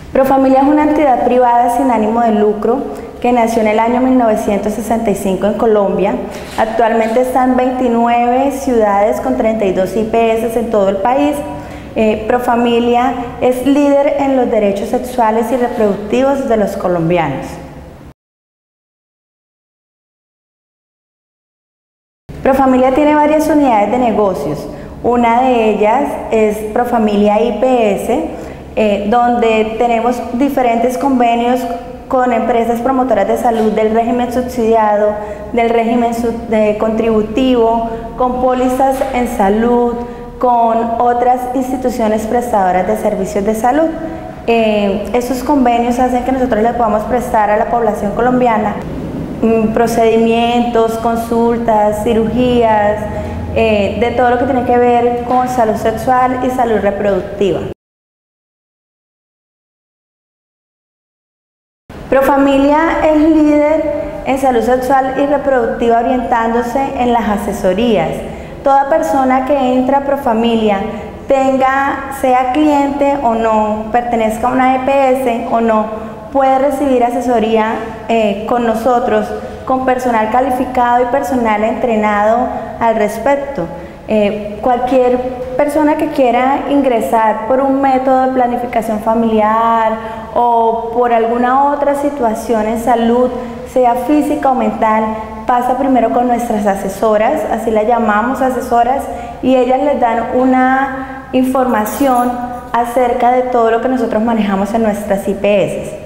Profamilia es una entidad privada sin ánimo de lucro que nació en el año 1965 en Colombia. Actualmente está en 29 ciudades con 32 IPS en todo el país. Profamilia es líder en los derechos sexuales y reproductivos de los colombianos. Profamilia tiene varias unidades de negocios. Una de ellas es Profamilia IPS, donde tenemos diferentes convenios con empresas promotoras de salud del régimen subsidiado, del régimen contributivo, con pólizas en salud, con otras instituciones prestadoras de servicios de salud. Esos convenios hacen que nosotros le podamos prestar a la población colombiana procedimientos, consultas, cirugías, de todo lo que tiene que ver con salud sexual y salud reproductiva. Profamilia es líder en salud sexual y reproductiva orientándose en las asesorías. Toda persona que entra a Profamilia, sea cliente o no, pertenezca a una EPS o no, puede recibir asesoría con nosotros, con personal calificado y personal entrenado al respecto. Cualquier persona que quiera ingresar por un método de planificación familiar o por alguna otra situación en salud, sea física o mental, pasa primero con nuestras asesoras, así las llamamos asesoras, y ellas les dan una información acerca de todo lo que nosotros manejamos en nuestras IPS.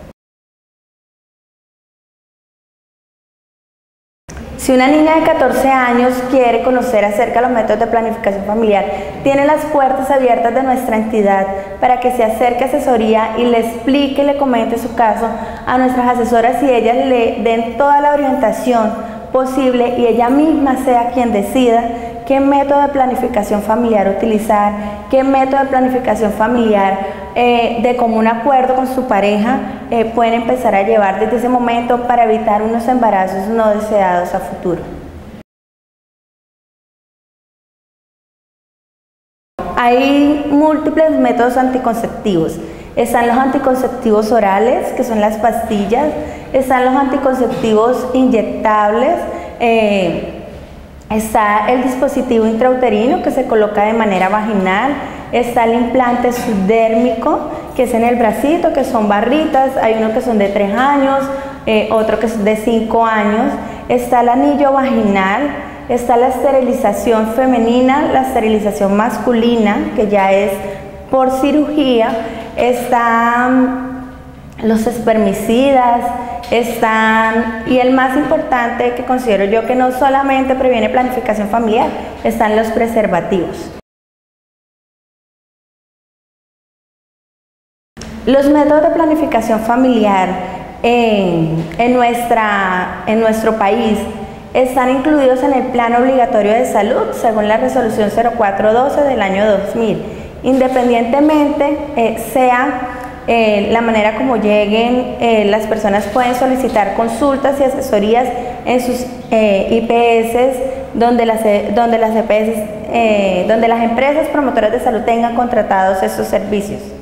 Si una niña de 14 años quiere conocer acerca de los métodos de planificación familiar, tiene las puertas abiertas de nuestra entidad para que se acerque a asesoría y le explique y le comente su caso a nuestras asesoras y ellas le den toda la orientación posible y ella misma sea quien decida qué método de planificación familiar utilizar, qué método de planificación familiar de común acuerdo con su pareja pueden empezar a llevar desde ese momento para evitar unos embarazos no deseados a futuro. Hay múltiples métodos anticonceptivos. Están los anticonceptivos orales, que son las pastillas, están los anticonceptivos inyectables, está el dispositivo intrauterino que se coloca de manera vaginal, está el implante subdérmico que es en el bracito, que son barritas, hay uno que son de 3 años, otro que es de 5 años, está el anillo vaginal, está la esterilización femenina, la esterilización masculina, que ya es por cirugía, están los espermicidas, y el más importante que considero yo que no solamente previene planificación familiar, están los preservativos. Los métodos de planificación familiar en nuestro país están incluidos en el Plan Obligatorio de Salud, según la Resolución 0412 del año 2000. Independientemente sea la manera como lleguen, las personas pueden solicitar consultas y asesorías en sus IPS donde las empresas promotoras de salud tengan contratados esos servicios.